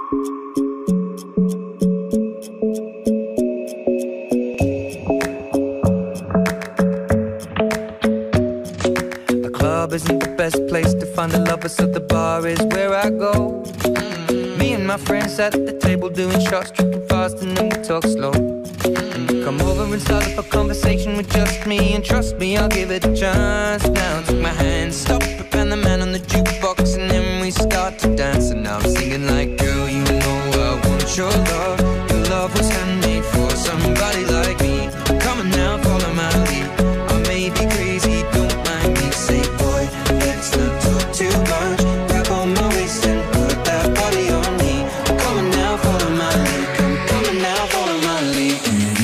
Isn't the best place to find the lovers, so the bar is where I go. Me and my friends sat at the table doing shots, tripping fast, and then we talk slow. And you come over and start up a conversation with just me, and trust me, I'll give it a chance. Now take my hand, stop it, and the man on the jukebox, and then we start to dance. And now I'm singing like, girl, you know I want your love. Your love was handmade for somebody like me. Come on now, follow my lead. I may be crazy, don't mind me. Say, boy, let's not talk too much. Grab on my waist and put that body on me. Come on now, follow my lead. Come on now, follow my lead.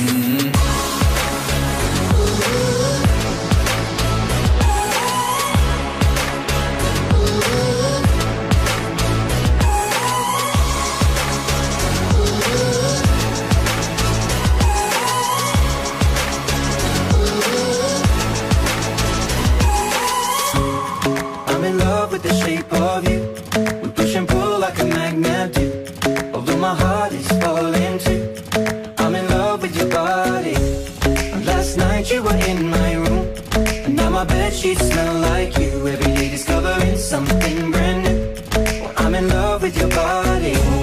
I'm in love with the shape of you. We push and pull like a magnet do. Although my heart is falling too. I'm in love with your body. Last night you were in my room, and now my bedsheets smell like you. Every day discovering something brand new. Well, I'm in love with your body.